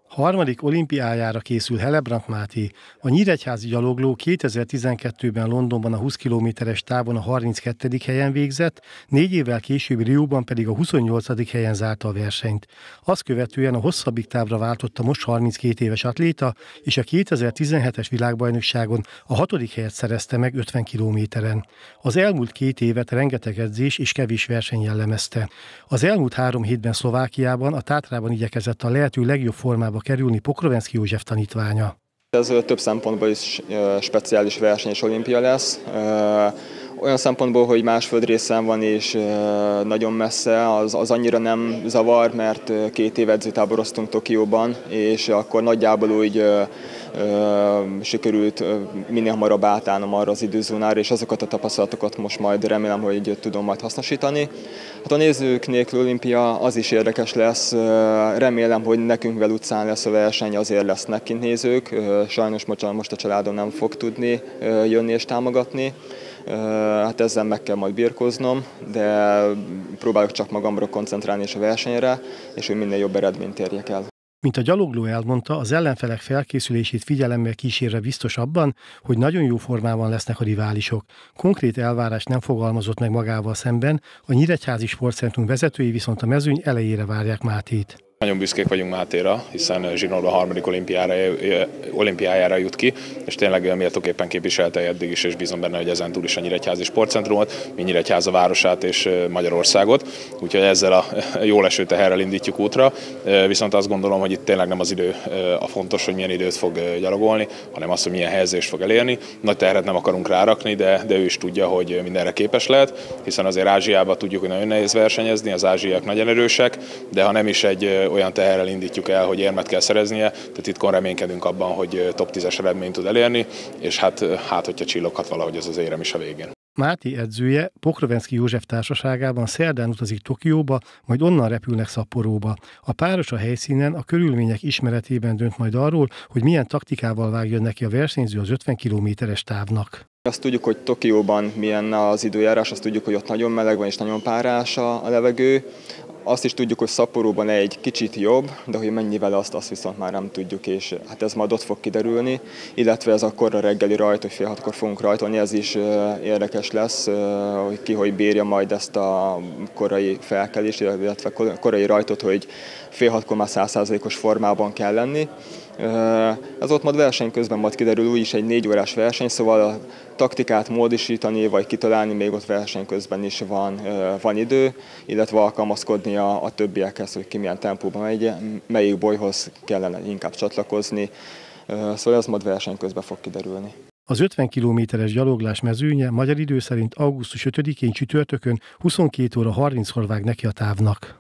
Harmadik olimpiájára készül Helebrant Máté. A nyíregyházi gyalogló 2012-ben Londonban a 20 kilométeres távon a 32. helyen végzett, 4 évvel később Rióban pedig a 28. helyen zárta a versenyt. Azt követően a hosszabbik távra váltott a most 32 éves atléta, és a 2017-es világbajnokságon a 6. helyet szerezte meg 50 kilométeren. Az elmúlt 2 évet rengeteg edzés és kevés verseny jellemezte. Az elmúlt 3 hétben Szlovákiában, a Tátrában igyekezett a lehető legjobb formába kerülni Pokrovenszky József tanítványa. Ez több szempontból is speciális verseny és olimpia lesz. Olyan szempontból, hogy más földrészen van és nagyon messze, az annyira nem zavar, mert 2 év edzőtáboroztunk Tokióban, és akkor nagyjából úgy sikerült minél hamarabb átállnom arra az időzónára, és azokat a tapasztalatokat most majd remélem, hogy tudom majd hasznosítani. Hát a nézők nélkül olimpia az is érdekes lesz, remélem, hogy nekünk Velutcán lesz a verseny, azért lesznek kint nézők, sajnos most a családom nem fog tudni jönni és támogatni. Hát ezzel meg kell majd birkóznom, de próbálok csak magamra koncentrálni és a versenyre, és hogy minél jobb eredményt érjek el. Mint a gyalogló elmondta, az ellenfelek felkészülését figyelemmel kísérve biztos abban, hogy nagyon jó formában lesznek a riválisok. Konkrét elvárást nem fogalmazott meg magával szemben, a Nyíregyházi Sportcentrum vezetői viszont a mezőny elejére várják Mátét. Nagyon büszkék vagyunk Mátéra, hiszen zsinórban a 3. olimpiájára jut ki, és tényleg méltóképpen képviselte eddig is, és bízom benne, hogy ezentúl is a Nyíregyházi Sportcentrumot, mi Nyíregyháza városát és Magyarországot. Úgyhogy ezzel a jól eső teherrel indítjuk útra, viszont azt gondolom, hogy itt tényleg nem az idő a fontos, hogy milyen időt fog gyalogolni, hanem az, hogy milyen helyezést fog elérni. Nagy terhet nem akarunk rárakni, de ő is tudja, hogy mindenre képes lehet, hiszen azért Ázsiában tudjuk, hogy nagyon nehéz versenyezni, az ázsiaiak nagyon erősek, de ha nem is egy olyan teherrel indítjuk el, hogy érmet kell szereznie, tehát titkon reménykedünk abban, hogy top 10-es eredményt tud elérni, és hát hogyha csilloghat valahogy az érem is a végén. Máté edzője Pokrovenszky József társaságában szerdán utazik Tokióba, majd onnan repülnek Szapporóba. A páros a helyszínen a körülmények ismeretében dönt majd arról, hogy milyen taktikával vágjon neki a versenyző az 50 kilométeres távnak. Azt tudjuk, hogy Tokióban milyen az időjárás, azt tudjuk, hogy ott nagyon meleg van és nagyon párás a levegő. Azt is tudjuk, hogy Szapporóban egy kicsit jobb, de hogy mennyivel azt viszont már nem tudjuk, és hát ez majd ott fog kiderülni, illetve ez a korra reggeli rajt, hogy fél 6-kor fogunk rajtolni, ez is érdekes lesz, hogy ki hogy bírja majd ezt a korai felkelést, illetve korai rajtot, hogy fél 6-kor már 100%-os formában kell lenni. Ez ott majd verseny közben majd kiderül, úgyis egy 4 órás verseny, szóval a taktikát módosítani vagy kitalálni még ott verseny közben is van idő, illetve alkalmazkodni a többiekhez, hogy ki milyen tempóban megy, melyik bolyhoz kellene inkább csatlakozni, szóval ez majd verseny közben fog kiderülni. Az 50 kilométeres gyaloglás mezőnye magyar idő szerint augusztus 5-én csütörtökön 22 óra 30-kor vág neki a távnak.